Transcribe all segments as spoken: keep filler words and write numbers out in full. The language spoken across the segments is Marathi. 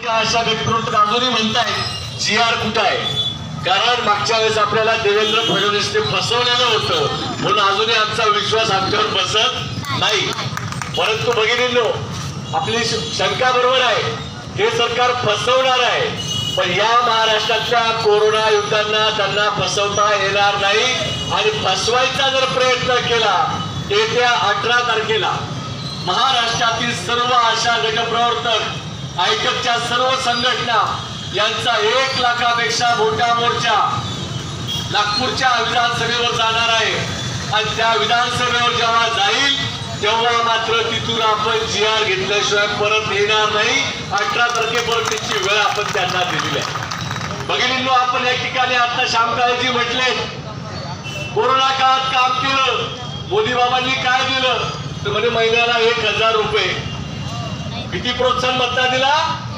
का अशा घटप्रवृत्त अजूनही म्हणताय जी आर कुठं आहे? कारण मागच्या वेळेस आपल्याला देवेंद्र फडणवीसने फसवलेलं होतं म्हणून अजूनही आमचा विश्वास आमच्यावर बसत नाही. परंतु भगिनींनो, आपली शंका बरोबर आहे, हे सरकार फसवणार आहे, पण या महाराष्ट्रातल्या कोरोना युद्धांना त्यांना फसवता येणार नाही. आणि फसवायचा जर प्रयत्न केला येत्या अठरा तारखेला महाराष्ट्रातील सर्व आशा गटप्रवर्तक आयटकच्या सर्व संघटना यांचा एक लाखापेक्षा मोठा मोर्चा नागपूरच्या विधानसभेवर जाणार आहे. आणि त्या विधानसभेवर जेव्हा जाईल तेव्हा मात्र तिथून आपण जी आर घेतल्याशिवाय परत येणार नाही. अठरा तारखेपर्यंतची वेळ आपण त्यांना दिलेली आहे. भगिनींनो, आपण या ठिकाणी आता श्यामकाळजी म्हटले, कोरोना काळात काम केलं, मोदी बाबांनी काय दिलं तर म्हणजे महिन्याला एक हजार रुपये. किती प्रोत्साहन भत्ता दिला?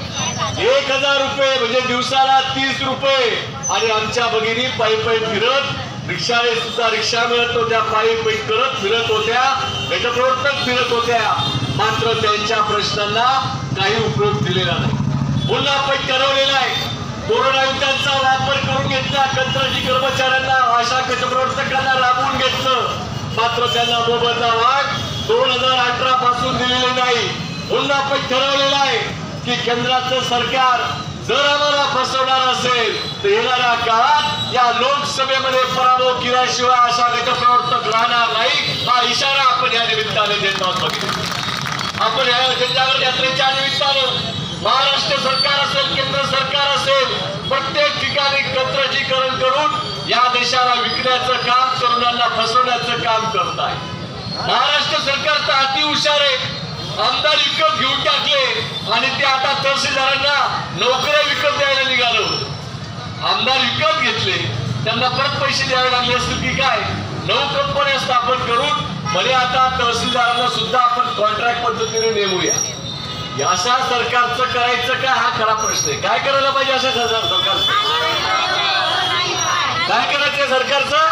एक हजार रुपये, म्हणजे दिवसाला तीस रुपये. आणि आमच्या भगिनी पायी पायी फिरत, रिक्षाने सुद्धा रिक्षा मिळत होत्या, पायी पायी करत फिरत होत्या, गटप्रवर्तक फिरत होत्या. मात्र त्यांच्या प्रश्नांना काही उपयोग दिलेला नाही. पुन्हा आपण ठरवलेला आहे कोरोना युद्धाचा वापर करून घेतला, कंत्राटी कर्मचाऱ्यांना आशा गटप्रवर्तकांना राबवून घेतलं. मात्र त्यांना मोबदला वाढ दोन हजार अठरा पासून दिलेली नाही. पुन्हा आपण ठरवलेलं आहे की केंद्राचं सरकार जर आम्हाला फसवणार असेल तर येणाऱ्या काळात या लोकसभेमध्ये पराभव केल्याशिवाय आशा गटप्रवर्तक राहणार नाही. हा इशारा आपण या निमित्ताने देत आहोत. आपण या जनजागृती यात्रेच्या निमित्तानं महाराष्ट्र सरकार असेल, केंद्र सरकार असेल, प्रत्येक ठिकाणी कंत्राटीकरण करून या देशाला विकण्याचं काम, तरुणांना फसवण्याचं काम करत आहे. महाराष्ट्र सरकार तर अति हुशार आहे. आमदार विकत घेऊन टाकले आणि ते आता तहसीलदारांना नोकऱ्या विकत द्यायला निघालो. आमदार विकत घेतले, त्यांना परत पैसे द्यावे लागले असतील की काय? नऊ कंपन्या स्थापन करून म्हणजे आता तहसीलदारांना सुद्धा आपण कॉन्ट्रॅक्ट पद्धतीने नेमूया. अशा सरकारचं करायचं का? हा खरा प्रश्न आहे. काय करायला पाहिजे अशा सरकारचं? काय करायचं सरकारचं?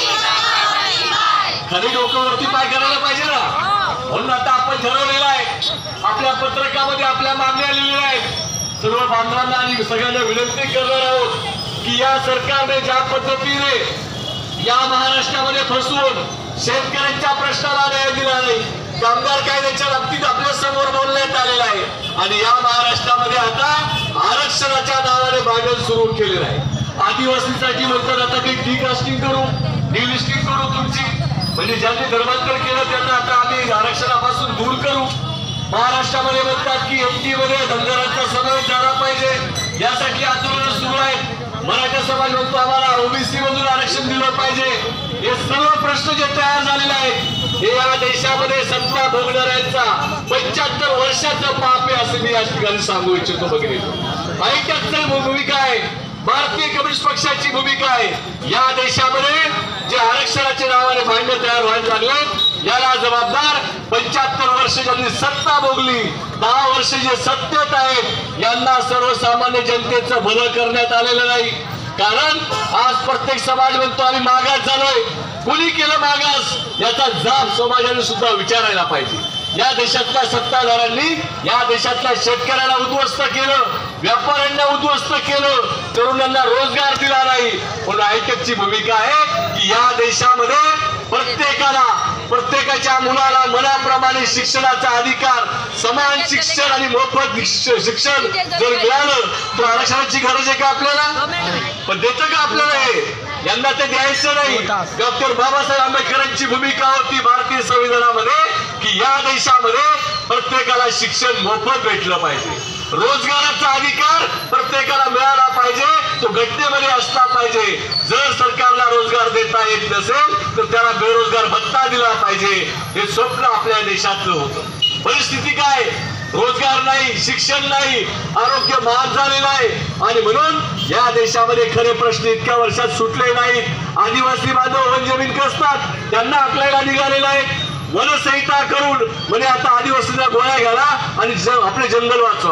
खरी डोक्यावरती पाय करायला पाहिजे ना. म्हणून आता आपण ठरवलेलं आहे, आपल्या पत्रकामध्ये आपल्या मागण्या लिहिलेल्या आहेत. सर्व बांधवांना आणि सगळ्यांना विनंती करणार आहोत की या सरकारने ज्या पद्धतीने या महाराष्ट्रामध्ये फसवून शेतकऱ्यांच्या प्रश्नाला न्याय दिला नाही, कामगार कायद्याच्या बाबतीत आपल्या समोर बोलण्यात आलेलं आहे, आणि या महाराष्ट्रामध्ये आता आरक्षणाच्या नावाने भांडण सुरू केलेलं आहे. आदिवासींसाठी म्हणतात आता काही डिकास्टिंग करू, डिलिस्टिंग करू तुमची, म्हणजे ज्यांनी धर्मांतर केलं त्यांना आता आम्ही आरक्षणापासून दूर करू. महाराष्ट्रामध्ये म्हणतात की एमटी मध्ये धनगरांचा समावेश झाला पाहिजे, यासाठी आंदोलन सुरू आहेत. मराठा समाज म्हणतो आम्हाला ओबीसी मधून आरक्षण दिलं पाहिजे. हे सर्व प्रश्न जे तयार झालेले आहेत हे या देशामध्ये सत्ता भोगणाऱ्यांचा पंच्याहत्तर वर्षाचं पाप आहे असं मी या ठिकाणी सांगू इच्छितो. बघितलं ऐकतच भूमिका आहे, भारतीय कम्युनिस्ट पक्षाची भूमिका आहे. या देशामध्ये जे आरक्षणाच्या नावाने भांडण तयार व्हायला लागले याला जबाबदार पंच्याहत्तर वर्ष ज्यांनी सत्ता भोगली, दहा वर्ष जे सत्तेत आहेत यांना सर्वसामान्य जनतेचं भलं करण्यात आलेलं नाही. कारण आज प्रत्येक समाज म्हणतो आम्ही मागास झालोय. कुणी केलं मागास याचा जाब समाजाने सुद्धा विचारायला पाहिजे. या देशातल्या सत्ताधाऱ्यांनी या देशातल्या शेतकऱ्यांना उद्ध्वस्त केलं, व्यापाऱ्यांना उद्ध्वस्त केलं, तरुणांना रोजगार दिला नाही. पण आयटकची भूमिका आहे की या देशामध्ये प्रत्येकाला, प्रत्येकाच्या मुलाला मनाप्रमाणे शिक्षणाचा अधिकार, समान शिक्षण आणि मोफत शिक्षण जर मिळालं तर आरक्षणाची गरज आहे का आपल्याला? पण देतं का आपल्याला? हे यांना ते द्यायचं नाही. डॉक्टर बाबासाहेब आंबेडकरांची भूमिका होती भारतीय संविधानामध्ये की या देशामध्ये प्रत्येकाला शिक्षण मोफत भेटलं पाहिजे, रोजगाराचा अधिकार प्रत्येकाला मिळाला पाहिजे, तो घटनेमध्ये असला पाहिजे. जर सरकारला रोजगार देता येत नसेल तर त्याला बेरोजगार भत्ता दिला पाहिजे. हे स्वप्न आपल्या देशातलं होतं. परिस्थिती काय? रोजगार नाही, शिक्षण नाही, आरोग्य महाग झालेलं आहे. आणि म्हणून या देशामध्ये खरे प्रश्न इतक्या वर्षात सुटले नाहीत. आदिवासी बांधव वन जमीन कसतात त्यांना आपल्याला निघालेला आहे. वनसंहिता करून म्हणजे आता आदिवासींना गोळ्या घाला आणि आपले जंगल वाचवा.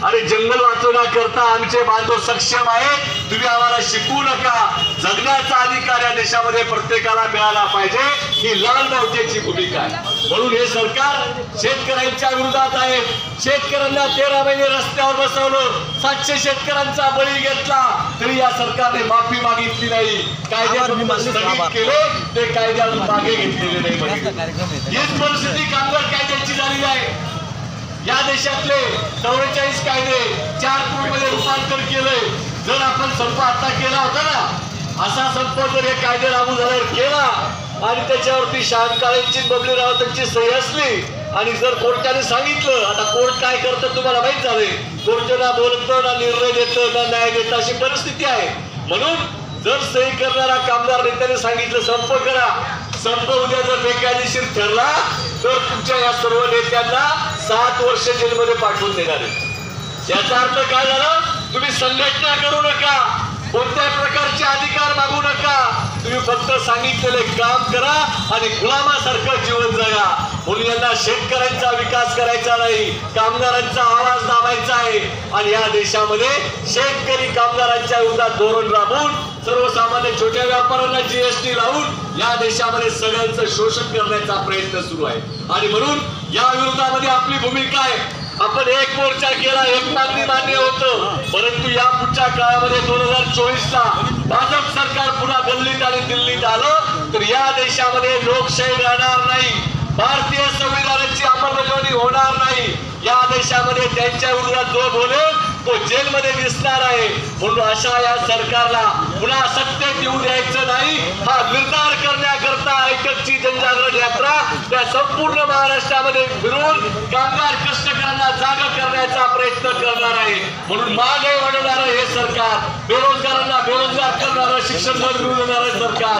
आणि जंगल वाचवण्याकरता आमचे बांधव सक्षम आहेत. तुम्ही आम्हाला शिकवू नका. जगण्याचा अधिकार या देशामध्ये प्रत्येकाला मिळाला पाहिजे, ही लाल बावट्याची भूमिका आहे. म्हणून हे सरकार शेतकऱ्यांच्या विरोधात आहे. शेतकऱ्यांना तेरा महिने रस्त्यावर बसवलं, सातशे शेतकऱ्यांचा बळी घेतला, तरी या सरकारने माफी मागितली नाही. कायदे स्थगित केले, ते कायद्यातून मागे घेतलेले नाही. हीच परिस्थिती कामगार कायद्याची झालेली आहे. या देशातले चौवेचाळीस कायदे चार मध्ये रूपांतर केले. जर आपण संप आता केला होता ना, असा संप जर हे कायदे लागू झाल्यावर केला आणि त्याच्यावरती शांतकाळींची बबली रावतांची सही असली आणि जर कोर्टाने सांगितलं, आता कोर्ट काय करतं तुम्हाला माहित झाले, कोर्ट ना बोलतं ना निर्णय देतं ना न्याय देतं, अशी परिस्थिती आहे. म्हणून जर सही करणारा कामगार नेत्याने सांगितलं संप करा, संप उद्या जर बेकायदेशीर ठरला तर तुमच्या या सर्व नेत्यांना सात वर्ष जेलमध्ये पाठवून देणार आहे. याचा अर्थ काय झाला, तुम्ही संघटना करू नका, कोणत्याही प्रकारचे अधिकार मागू नका, तुम्ही फक्त सांगितलेले काम करा आणि गुलामासारखं जीवन जगा. म्हणून यांना शेतकऱ्यांचा विकास करायचा नाही, कामगारांचा आवाज दाबायचा आहे. आणि या देशामध्ये शेतकरी कामगारांच्या विरोधात धोरण राबवून सर्वसामान्य छोट्या व्यापाऱ्यांना जीएसटी लावून या देशामध्ये सगळ्यांचं शोषण करण्याचा प्रयत्न सुरू आहे. आणि म्हणून या विरोधामध्ये आपली भूमिका आहे. आपण एक मोर्चा केला, एक मागणी मान्य होतं, परंतु या पुढच्या काळामध्ये दोन हजार चोवीस ला भाजप सरकार पुन्हा गल्लीत आणि दिल्लीत आलं तर या देशामध्ये लोकशाही राहणार नाही, भारतीय संविधानाची अंमलबजावणी होणार नाही. या देशामध्ये त्यांच्या विरोधात जो बोलेल तो जेलमध्ये दिसणार आहे. म्हणून अशा या सरकारला पुन्हा सत्तेत येऊ द्यायचं नाही. हा निर्धार करण्याकरता एकची जनजागरण यात्रा त्या संपूर्ण महाराष्ट्रामध्ये फिरून कामगार कष्टकऱ्यांना जागा करण्याचा प्रयत्न करणार आहे. म्हणून मागे वळणारं हे सरकार, बेरोजगारांना बेरोजगार करणारं, शिक्षण बंद देणारं सरकार